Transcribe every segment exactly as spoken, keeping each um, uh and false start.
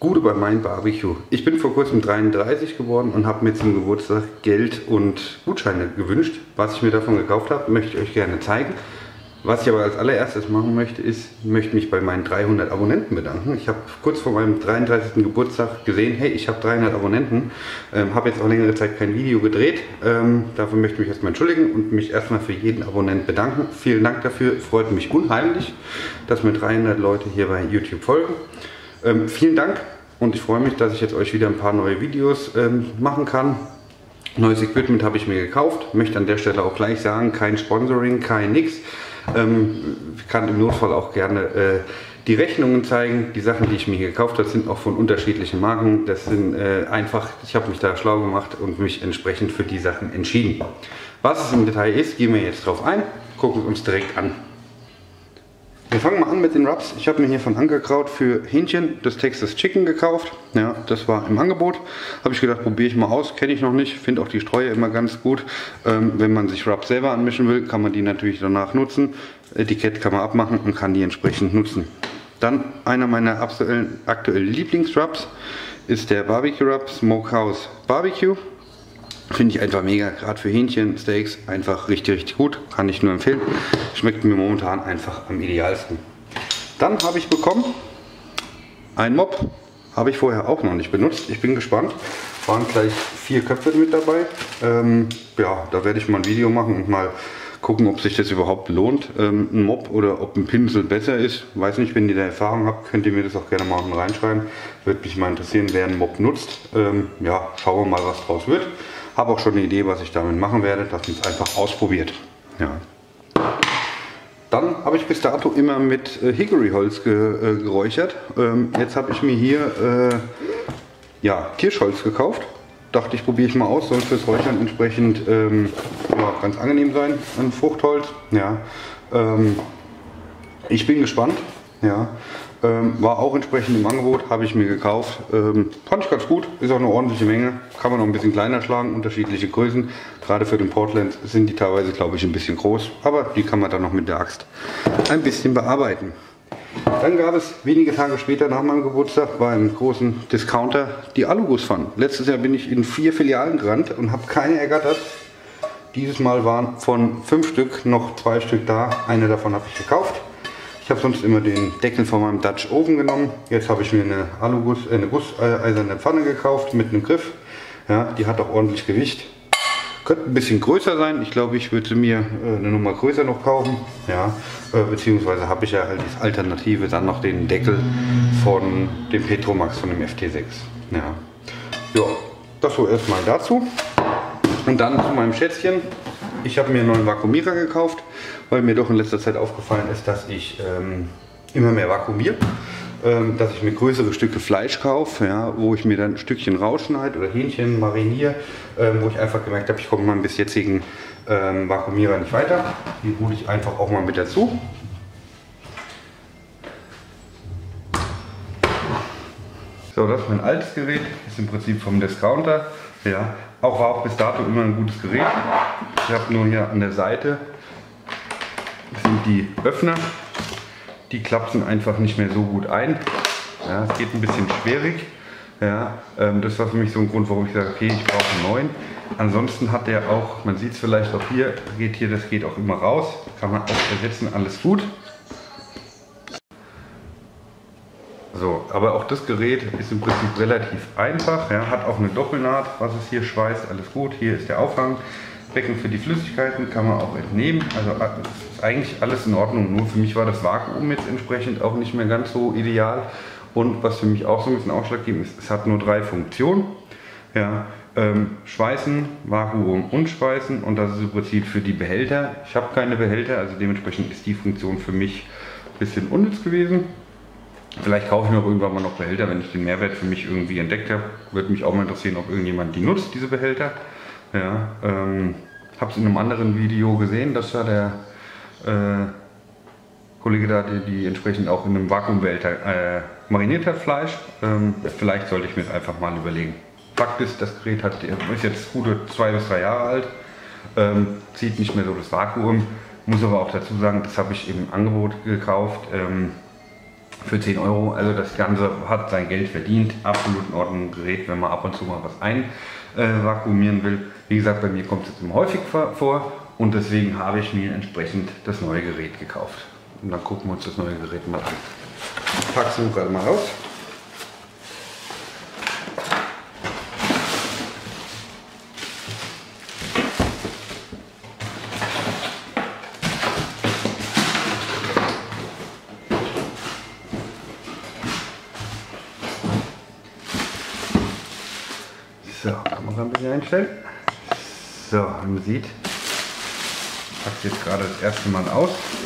Gute bei meinem Barbecue. Ich bin vor kurzem dreiunddreißig geworden und habe mir zum Geburtstag Geld und Gutscheine gewünscht. Was ich mir davon gekauft habe, möchte ich euch gerne zeigen. Was ich aber als allererstes machen möchte, ist, ich möchte mich bei meinen dreihundert Abonnenten bedanken. Ich habe kurz vor meinem dreiunddreißigsten Geburtstag gesehen, hey, ich habe dreihundert Abonnenten, ähm, habe jetzt auch längere Zeit kein Video gedreht. Ähm, dafür möchte ich mich erstmal entschuldigen und mich erstmal für jeden Abonnent bedanken. Vielen Dank dafür, freut mich unheimlich, dass mir dreihundert Leute hier bei YouTube folgen. Ähm, vielen Dank und ich freue mich, dass ich jetzt euch wieder ein paar neue Videos ähm, machen kann. Neues Equipment habe ich mir gekauft, möchte an der Stelle auch gleich sagen, kein Sponsoring, kein nix. Ähm, ich kann im Notfall auch gerne äh, die Rechnungen zeigen. Die Sachen, die ich mir gekauft habe, sind auch von unterschiedlichen Marken. Das sind äh, einfach, ich habe mich da schlau gemacht und mich entsprechend für die Sachen entschieden. Was es im Detail ist, gehen wir jetzt drauf ein, gucken uns direkt an. Wir fangen mal an mit den Rubs. Ich habe mir hier von Ankerkraut für Hähnchen das Texas Chicken gekauft. Ja, das war im Angebot. Habe ich gedacht, probiere ich mal aus. Kenne ich noch nicht. Finde auch die Streue immer ganz gut. Ähm, wenn man sich Rubs selber anmischen will, kann man die natürlich danach nutzen. Etikett kann man abmachen und kann die entsprechend nutzen. Dann einer meiner aktuellen, aktuellen Lieblingsrubs ist der Barbecue Rub Smokehouse Barbecue. Finde ich einfach mega, gerade für Hähnchen, Steaks, einfach richtig, richtig gut. Kann ich nur empfehlen. Schmeckt mir momentan einfach am idealsten. Dann habe ich bekommen ein Mop. Habe ich vorher auch noch nicht benutzt. Ich bin gespannt. Waren gleich vier Köpfe mit dabei. Ähm, ja, da werde ich mal ein Video machen und mal gucken, ob sich das überhaupt lohnt. Ähm, ein Mop oder ob ein Pinsel besser ist. Weiß nicht, wenn ihr da Erfahrung habt, könnt ihr mir das auch gerne mal unten reinschreiben. Würde mich mal interessieren, wer einen Mop nutzt. Ähm, ja, schauen wir mal, was draus wird. Habe auch schon eine Idee, was ich damit machen werde, dass man es einfach ausprobiert. Ja. Dann habe ich bis dato immer mit äh, Hickory-Holz ge, äh, geräuchert. Ähm, jetzt habe ich mir hier äh, ja, Kirschholz gekauft. Dachte ich, probiere ich mal aus. Soll fürs Räuchern entsprechend ähm, ja, ganz angenehm sein, ein Fruchtholz. Ja. Ähm, ich bin gespannt. Ja. Ähm, war auch entsprechend im Angebot, habe ich mir gekauft. Ähm, fand ich ganz gut, ist auch eine ordentliche Menge. Kann man noch ein bisschen kleiner schlagen, unterschiedliche Größen. Gerade für den Portland sind die teilweise, glaube ich, ein bisschen groß. Aber die kann man dann noch mit der Axt ein bisschen bearbeiten. Dann gab es wenige Tage später nach meinem Geburtstag beim großen Discounter die Aluguss-Pfannen. Letztes Jahr bin ich in vier Filialen gerannt und habe keine ergattert. Dieses Mal waren von fünf Stück noch zwei Stück da. Eine davon habe ich gekauft. Ich habe sonst immer den Deckel von meinem Dutch Oven genommen. Jetzt habe ich mir eine Aluguss, äh, eine gusseiserne Pfanne gekauft mit einem Griff. Ja, die hat auch ordentlich Gewicht. Könnte ein bisschen größer sein. Ich glaube, ich würde mir äh, eine Nummer größer noch kaufen. Ja, äh, beziehungsweise habe ich ja als Alternative dann noch den Deckel von dem Petromax von dem F T sechs. Ja, ja, das so erstmal dazu. Und dann zu meinem Schätzchen. Ich habe mir einen neuen Vakuumierer gekauft, weil mir doch in letzter Zeit aufgefallen ist, dass ich ähm, immer mehr vakuumiere. Ähm, dass ich mir größere Stücke Fleisch kaufe, ja, wo ich mir dann ein Stückchen rausschneide oder Hähnchen mariniere, ähm, wo ich einfach gemerkt habe, ich komme mit meinem bis jetzigen ähm, Vakuumierer nicht weiter. Die hole ich einfach auch mal mit dazu. So, das ist mein altes Gerät, ist im Prinzip vom Discounter. Ja, auch war auch bis dato immer ein gutes Gerät. Ich habe nur hier an der Seite sind die Öffner. Die klapsen einfach nicht mehr so gut ein. Ja, es geht ein bisschen schwierig. Ja, ähm, das war für mich so ein Grund, warum ich sage, okay, ich brauche einen neuen. Ansonsten hat der auch, man sieht es vielleicht auch hier, geht hier, das geht auch immer raus. Kann man auch ersetzen, alles gut. So, aber auch das Gerät ist im Prinzip relativ einfach, ja, hat auch eine Doppelnaht, was es hier schweißt, alles gut. Hier ist der Aufhang, Becken für die Flüssigkeiten kann man auch entnehmen, also ist eigentlich alles in Ordnung. Nur für mich war das Vakuum jetzt entsprechend auch nicht mehr ganz so ideal. Und was für mich auch so ein bisschen ausschlaggebend ist, es hat nur drei Funktionen. Ja, ähm, Schweißen, Vakuum und Schweißen, und das ist im Prinzip für die Behälter. Ich habe keine Behälter, also dementsprechend ist die Funktion für mich ein bisschen unnütz gewesen. Vielleicht kaufe ich mir auch irgendwann mal noch Behälter, wenn ich den Mehrwert für mich irgendwie entdeckt habe. Würde mich auch mal interessieren, ob irgendjemand die nutzt, diese Behälter. Ja, ähm, habe es in einem anderen Video gesehen, dass da der äh, Kollege da, die, die entsprechend auch in einem Vakuumbehälter äh, mariniert hat, Fleisch. Ähm, vielleicht sollte ich mir das einfach mal überlegen. Fakt ist, das Gerät hat, ist jetzt gute zwei bis drei Jahre alt, ähm, zieht nicht mehr so das Vakuum. Muss aber auch dazu sagen, das habe ich im Angebot gekauft. Ähm, für zehn Euro. Also das Ganze hat sein Geld verdient. Absolut in Ordnung Gerät, wenn man ab und zu mal was einvakuumieren äh, will. Wie gesagt, bei mir kommt es jetzt immer häufig vor und deswegen habe ich mir entsprechend das neue Gerät gekauft. Und dann gucken wir uns das neue Gerät mal an. Ich packe es nun gerade mal raus. So, Kamera ein bisschen einstellen. So, wie man sieht, ich packe es jetzt gerade das erste Mal aus.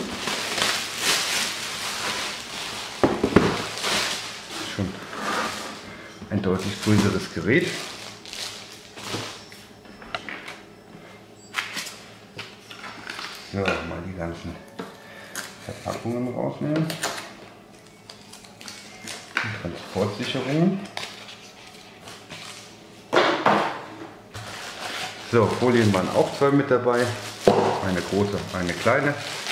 Schon ein deutlich größeres Gerät. So, mal die ganzen Verpackungen rausnehmen. Die Transportsicherungen. So, Folien waren auch zwei mit dabei, eine große, eine kleine,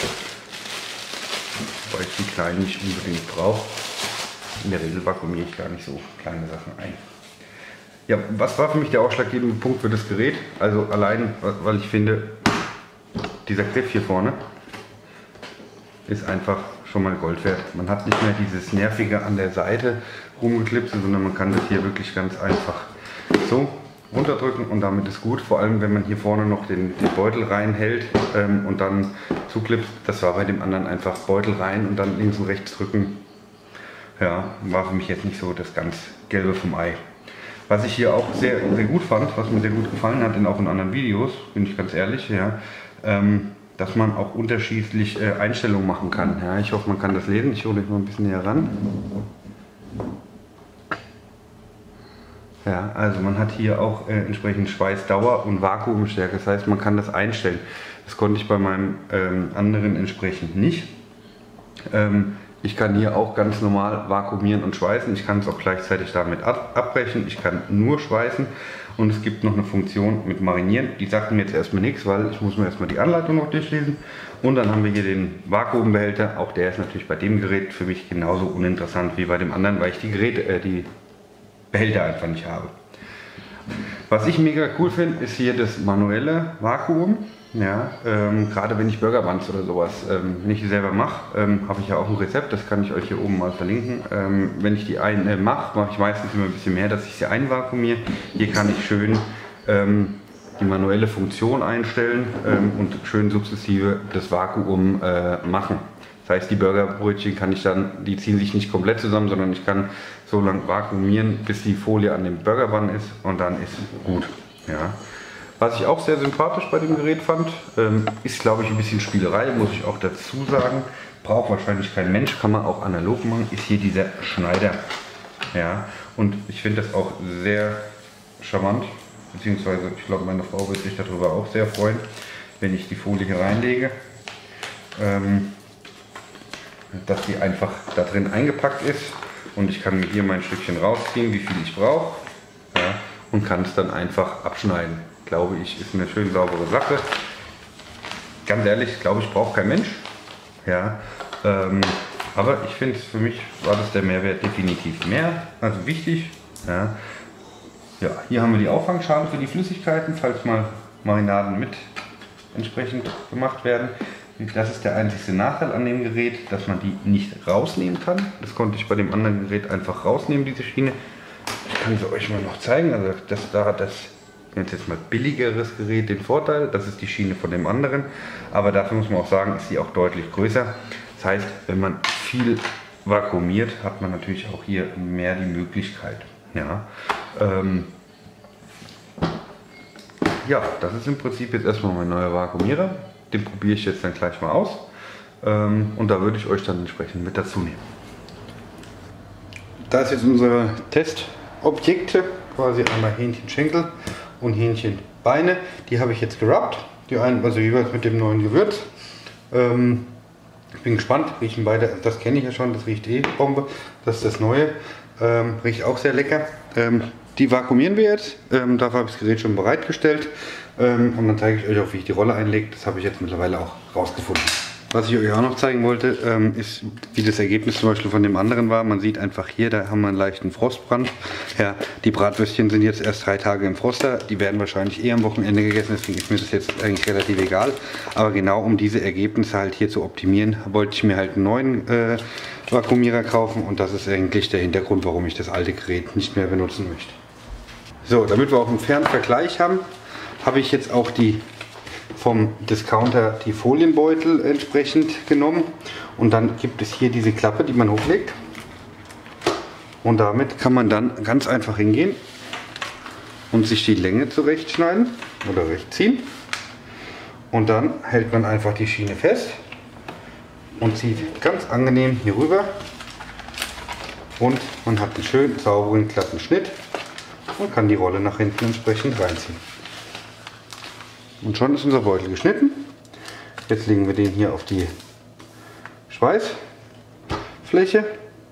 weil ich die kleinen nicht unbedingt brauche. In der Regel vakuumiere ich gar nicht so kleine Sachen ein. Ja, was war für mich der ausschlaggebende Punkt für das Gerät? Also allein, weil ich finde, dieser Griff hier vorne ist einfach schon mal Gold wert. Man hat nicht mehr dieses Nervige an der Seite rumgeklipst, sondern man kann das hier wirklich ganz einfach so runterdrücken und damit ist gut, vor allem wenn man hier vorne noch den, den Beutel reinhält ähm, und dann zuklippt. Das war bei dem anderen einfach Beutel rein und dann links und rechts drücken. Ja, war für mich jetzt nicht so das ganz Gelbe vom Ei. Was ich hier auch sehr, sehr gut fand, was mir sehr gut gefallen hat, in auch in anderen Videos, bin ich ganz ehrlich, ja, ähm, dass man auch unterschiedlich äh, Einstellungen machen kann. Ja, ich hoffe, man kann das lesen. Ich hole euch mal ein bisschen näher ran. Ja, also man hat hier auch äh, entsprechend Schweißdauer und Vakuumstärke, das heißt man kann das einstellen. Das konnte ich bei meinem ähm, anderen entsprechend nicht. Ähm, ich kann hier auch ganz normal vakuumieren und schweißen, ich kann es auch gleichzeitig damit ab abbrechen, ich kann nur schweißen und es gibt noch eine Funktion mit Marinieren, die sagt mir jetzt erstmal nichts, weil ich muss mir erstmal die Anleitung noch durchlesen. Und dann haben wir hier den Vakuumbehälter, auch der ist natürlich bei dem Gerät für mich genauso uninteressant wie bei dem anderen, weil ich die Geräte, äh, die Behälter einfach nicht habe. Was ich mega cool finde, ist hier das manuelle Vakuum. Ja, ähm, gerade wenn ich Burger Buns oder sowas, ähm, wenn ich die selber mache, ähm, habe ich ja auch ein Rezept, das kann ich euch hier oben mal verlinken. Ähm, wenn ich die ein äh, mache, mache ich meistens immer ein bisschen mehr, dass ich sie einvakuumiere. Hier kann ich schön ähm, die manuelle Funktion einstellen ähm, und schön sukzessive das Vakuum äh, machen. Das heißt, die Burgerbrötchen kann ich dann, die ziehen sich nicht komplett zusammen, sondern ich kann so lange vakuumieren, bis die Folie an dem Burger Bun ist und dann ist gut. Ja. Was ich auch sehr sympathisch bei dem Gerät fand, ähm, ist glaube ich ein bisschen Spielerei, muss ich auch dazu sagen. Braucht wahrscheinlich kein Mensch, kann man auch analog machen, ist hier dieser Schneider. Ja. Und ich finde das auch sehr charmant, beziehungsweise ich glaube meine Frau wird sich darüber auch sehr freuen, wenn ich die Folie hier reinlege. Ähm, dass die einfach da drin eingepackt ist und ich kann mir hier mein Stückchen rausziehen, wie viel ich brauche, ja, und kann es dann einfach abschneiden. Glaube ich, ist eine schön saubere Sache. Ganz ehrlich, glaube ich, braucht kein Mensch. Ja, ähm, aber ich finde, für mich war das der Mehrwert definitiv mehr, also wichtig. Ja. Ja, hier haben wir die Auffangschale für die Flüssigkeiten, falls mal Marinaden mit entsprechend gemacht werden. Das ist der einzige Nachteil an dem Gerät, dass man die nicht rausnehmen kann. Das konnte ich bei dem anderen Gerät einfach rausnehmen, diese Schiene. Ich kann sie euch mal noch zeigen. Also das, da hat das jetzt mal billigeres Gerät den Vorteil. Das ist die Schiene von dem anderen. Aber dafür muss man auch sagen, ist sie auch deutlich größer. Das heißt, wenn man viel vakuumiert, hat man natürlich auch hier mehr die Möglichkeit. Ja, ähm, ja, das ist im Prinzip jetzt erstmal mein neuer Vakuumierer. Den probiere ich jetzt dann gleich mal aus ähm, und da würde ich euch dann entsprechend mit dazu nehmen. Da ist jetzt unsere Testobjekte, quasi einmal Hähnchenschenkel und Hähnchenbeine. Die habe ich jetzt gerubbt, die einen, also jeweils mit dem neuen Gewürz. Ähm, ich bin gespannt, riechen beide, das kenne ich ja schon, das riecht eh Bombe, das ist das Neue, ähm, riecht auch sehr lecker. Ähm, die vakuumieren wir jetzt, ähm, dafür habe ich das Gerät schon bereitgestellt. Ähm, und dann zeige ich euch auch, wie ich die Rolle einlege. Das habe ich jetzt mittlerweile auch rausgefunden. Was ich euch auch noch zeigen wollte, ähm, ist, wie das Ergebnis zum Beispiel von dem anderen war. Man sieht einfach hier, da haben wir einen leichten Frostbrand. Ja, die Bratwürstchen sind jetzt erst drei Tage im Froster. Die werden wahrscheinlich eher am Wochenende gegessen, deswegen ist mir das jetzt eigentlich relativ egal. Aber genau um diese Ergebnisse halt hier zu optimieren, wollte ich mir halt einen neuen äh, Vakuumierer kaufen. Und das ist eigentlich der Hintergrund, warum ich das alte Gerät nicht mehr benutzen möchte. So, damit wir auch einen fairen Vergleich haben, habe ich jetzt auch die vom Discounter die Folienbeutel entsprechend genommen. Und dann gibt es hier diese Klappe, die man hochlegt. Und damit kann man dann ganz einfach hingehen und sich die Länge zurechtschneiden oder rechtziehen. Und dann hält man einfach die Schiene fest und zieht ganz angenehm hier rüber. Und man hat einen schönen sauberen, glatten Schnitt und kann die Rolle nach hinten entsprechend reinziehen. Und schon ist unser Beutel geschnitten. Jetzt legen wir den hier auf die Schweißfläche.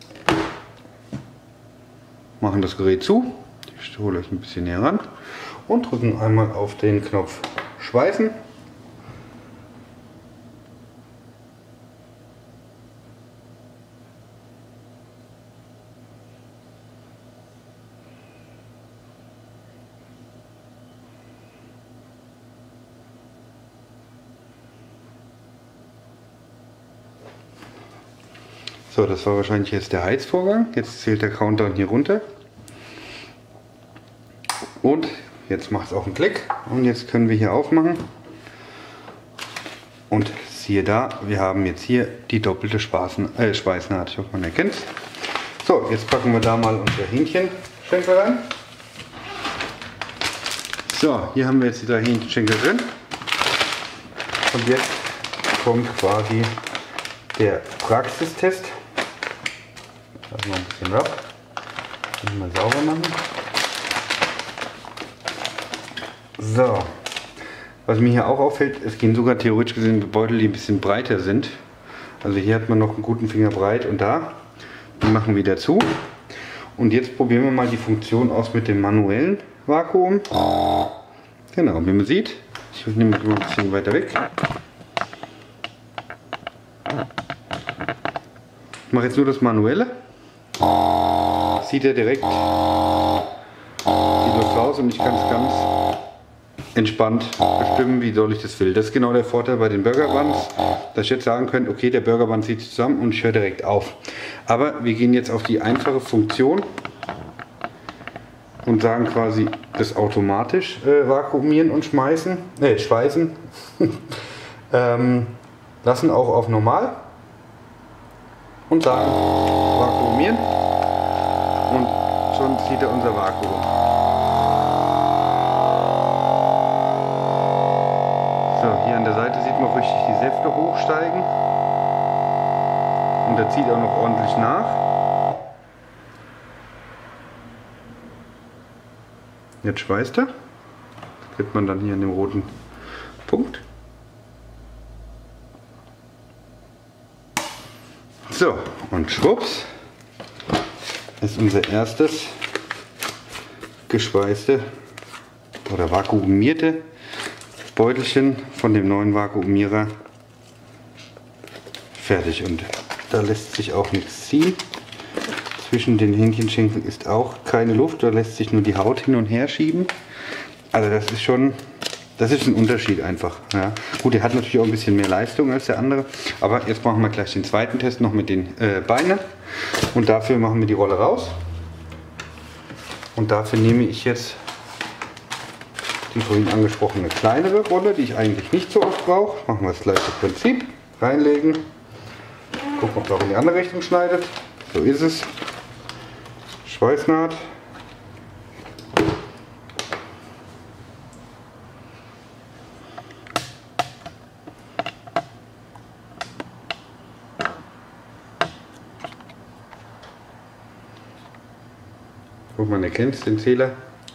Machen das Gerät zu. Ich hole euch ein bisschen näher ran. Und drücken einmal auf den Knopf Schweißen. So, das war wahrscheinlich jetzt der Heizvorgang. Jetzt zählt der Countdown hier runter. Und jetzt macht es auch einen Klick. Und jetzt können wir hier aufmachen. Und siehe da, wir haben jetzt hier die doppelte Spaßen, äh, Schweißnaht. Ich hoffe, man erkennt es. So, jetzt packen wir da mal unser Hähnchenschenkel rein. So, hier haben wir jetzt die drei Hähnchenschenkel drin. Und jetzt kommt quasi der Praxistest. Das noch ein bisschen rough. Mal sauber machen. So. Was mir hier auch auffällt, es gehen sogar theoretisch gesehen Beutel, die ein bisschen breiter sind. Also hier hat man noch einen guten Finger breit und da. Die machen wieder zu. Und jetzt probieren wir mal die Funktion aus mit dem manuellen Vakuum. Genau, wie man sieht. Ich nehme mal ein bisschen weiter weg. Ich mache jetzt nur das manuelle. Sieht er direkt die Luft raus und ich kann es ganz entspannt bestimmen, wie doll ich das will. Das ist genau der Vorteil bei den Burger Buns, dass ich jetzt sagen könnte, okay, der Burger Bun zieht sich zusammen und ich höre direkt auf. Aber wir gehen jetzt auf die einfache Funktion und sagen quasi das automatisch äh, vakuumieren und schmeißen, äh, schweißen. ähm, lassen auch auf normal und sagen vakuumieren und schon zieht er unser Vakuum. So, hier an der Seite sieht man auch richtig die Säfte hochsteigen und er zieht auch noch ordentlich nach. Jetzt schweißt er. Das kriegt man dann hier an dem roten Punkt. So, und schwupps ist unser erstes geschweißte oder vakuumierte Beutelchen von dem neuen Vakuumierer fertig. Und da lässt sich auch nichts ziehen. Zwischen den Hähnchenschenkeln ist auch keine Luft, da lässt sich nur die Haut hin und her schieben. Also das ist schon, das ist ein Unterschied einfach. Ja. Gut, der hat natürlich auch ein bisschen mehr Leistung als der andere, aber jetzt machen wir gleich den zweiten Test noch mit den äh, Beinen und dafür machen wir die Rolle raus. Und dafür nehme ich jetzt die vorhin angesprochene kleinere Rolle, die ich eigentlich nicht so oft brauche. Machen wir das gleiche Prinzip. Reinlegen, gucken, ob es auch in die andere Richtung schneidet. So ist es. Schweißnaht. Guck, man erkennt den Zähler.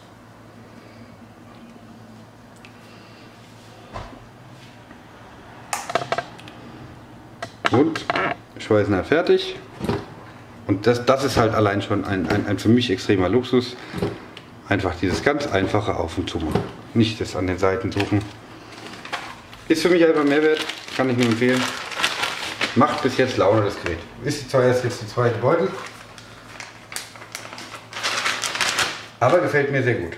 Und Schweißnaht fertig. Und das, das ist halt allein schon ein, ein, ein für mich extremer Luxus. Einfach dieses ganz einfache Auf- und Zumachen. Nicht das an den Seiten suchen. Ist für mich einfach Mehrwert, kann ich nur empfehlen. Macht bis jetzt Laune, das Gerät. Ist zwar erst jetzt die zweite Beutel, aber gefällt mir sehr gut.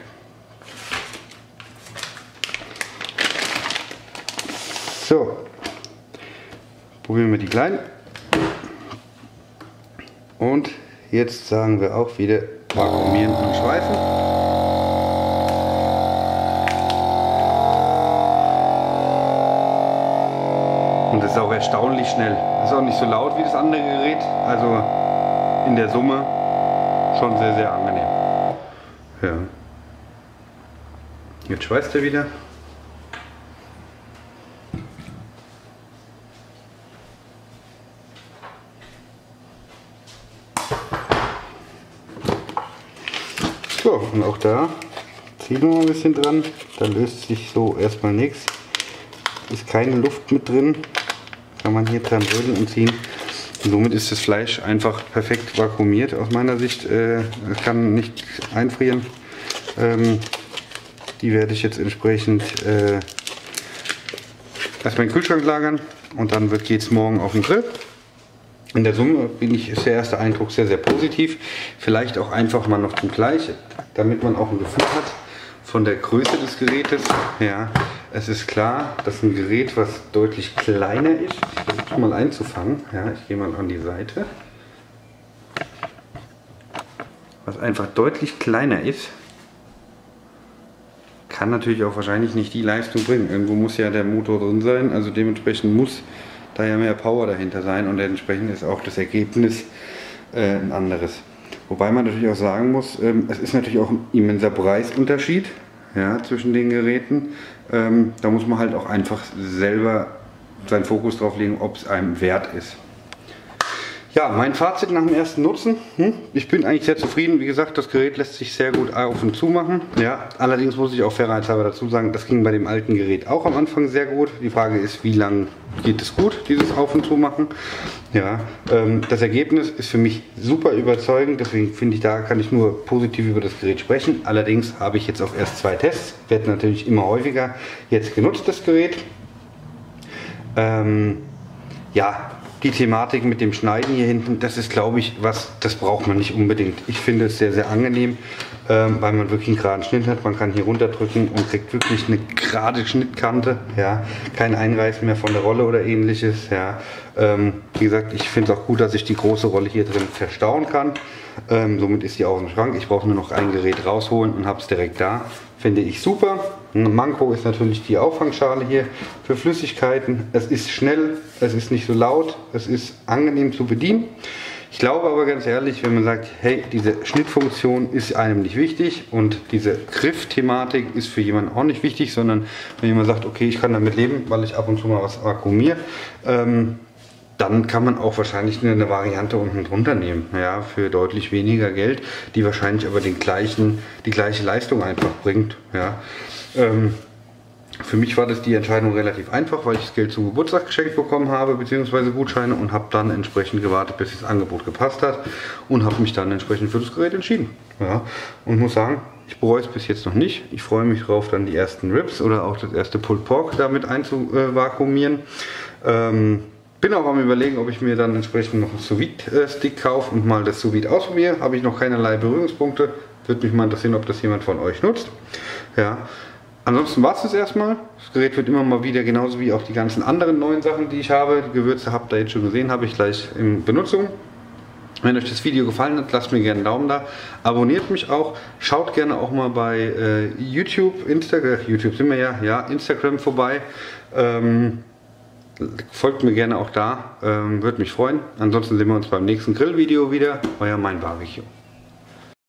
So, probieren wir die kleinen. Und jetzt sagen wir auch wieder vakuumieren und schweißen. Und das ist auch erstaunlich schnell. Das ist auch nicht so laut wie das andere Gerät. Also in der Summe schon sehr, sehr angenehm. Ja. Jetzt schweißt er wieder. So, und auch da ziehen wir mal ein bisschen dran. Da löst sich so erstmal nichts. Ist keine Luft mit drin. Kann man hier dran rütteln und ziehen. Und somit ist das Fleisch einfach perfekt vakuumiert aus meiner Sicht. Äh, es kann nicht einfrieren. Ähm, die werde ich jetzt entsprechend äh, erstmal in den Kühlschrank lagern und dann geht es morgen auf den Grill. In der Summe bin ich, ist der erste Eindruck sehr, sehr positiv. Vielleicht auch einfach mal noch zum Gleich, damit man auch ein Gefühl hat von der Größe des Gerätes. Ja, es ist klar, dass ein Gerät, was deutlich kleiner ist, ich versuche mal einzufangen. Ja, ich gehe mal an die Seite. Was einfach deutlich kleiner ist, kann natürlich auch wahrscheinlich nicht die Leistung bringen. Irgendwo muss ja der Motor drin sein, also dementsprechend muss da ja mehr Power dahinter sein und entsprechend ist auch das Ergebnis äh, ein anderes. Wobei man natürlich auch sagen muss, ähm, es ist natürlich auch ein immenser Preisunterschied, ja, zwischen den Geräten. Ähm, da muss man halt auch einfach selber seinen Fokus drauf legen, ob es einem wert ist. Ja, mein Fazit nach dem ersten Nutzen, hm, ich bin eigentlich sehr zufrieden. Wie gesagt, das Gerät lässt sich sehr gut auf und zu machen. Ja, allerdings muss ich auch fairheitshalber dazu sagen, das ging bei dem alten Gerät auch am Anfang sehr gut. Die Frage ist, wie lange geht es gut, dieses Auf und Zu machen. Ja, ähm, das Ergebnis ist für mich super überzeugend, deswegen finde ich, da kann ich nur positiv über das Gerät sprechen. Allerdings habe ich jetzt auch erst zwei Tests, wird natürlich immer häufiger jetzt genutzt, das Gerät. Ähm, ja, die Thematik mit dem Schneiden hier hinten, das ist, glaube ich, was, das braucht man nicht unbedingt. Ich finde es sehr, sehr angenehm, ähm, weil man wirklich einen geraden Schnitt hat. Man kann hier runterdrücken und kriegt wirklich eine gerade Schnittkante. Ja, kein Einreißen mehr von der Rolle oder ähnliches. Ja, ähm, wie gesagt, ich finde es auch gut, dass ich die große Rolle hier drin verstauen kann. Ähm, somit ist die auch im Schrank. Ich brauche nur noch ein Gerät rausholen und habe es direkt da. Finde ich super. Ein Manko ist natürlich die Auffangschale hier für Flüssigkeiten. Es ist schnell, es ist nicht so laut, es ist angenehm zu bedienen. Ich glaube aber ganz ehrlich, wenn man sagt, hey, diese Schnittfunktion ist einem nicht wichtig und diese Griffthematik ist für jemanden auch nicht wichtig, sondern wenn jemand sagt, okay, ich kann damit leben, weil ich ab und zu mal was vakuumiere, ähm, dann kann man auch wahrscheinlich eine Variante unten drunter nehmen, ja, für deutlich weniger Geld, die wahrscheinlich aber den gleichen, die gleiche Leistung einfach bringt. Ja. Ähm, für mich war das die Entscheidung relativ einfach, weil ich das Geld zum Geburtstag geschenkt bekommen habe, beziehungsweise Gutscheine, und habe dann entsprechend gewartet, bis das Angebot gepasst hat und habe mich dann entsprechend für das Gerät entschieden. Ja. Und muss sagen, ich bereue es bis jetzt noch nicht. Ich freue mich drauf, dann die ersten Ribs oder auch das erste Pulled Pork damit einzuvakuumieren. Ähm, Bin auch am Überlegen, ob ich mir dann entsprechend noch einen Sous-Vide-Stick kaufe und mal das Sous-Vide ausprobiere. Habe ich noch keinerlei Berührungspunkte. Würde mich mal interessieren, ob das jemand von euch nutzt. Ja. Ansonsten war es das erstmal. Das Gerät wird immer mal wieder, genauso wie auch die ganzen anderen neuen Sachen, die ich habe. Die Gewürze habt ihr jetzt schon gesehen, habe ich gleich in Benutzung. Wenn euch das Video gefallen hat, lasst mir gerne einen Daumen da. Abonniert mich auch. Schaut gerne auch mal bei äh, YouTube, Instagram, YouTube sind wir ja, ja, Instagram vorbei. Ähm, Folgt mir gerne auch da, ähm, würde mich freuen. Ansonsten sehen wir uns beim nächsten Grillvideo wieder. Euer Mein Barbecue.